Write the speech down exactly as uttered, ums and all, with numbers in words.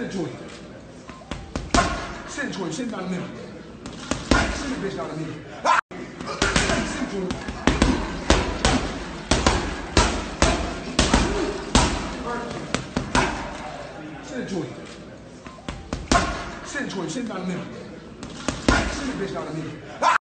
it to him. Send it to him. Send it down the middle. Send the bitch down the middle. Send it to him. Send it to him. Send it to him. Send it down the middle. Send the bitch down the middle.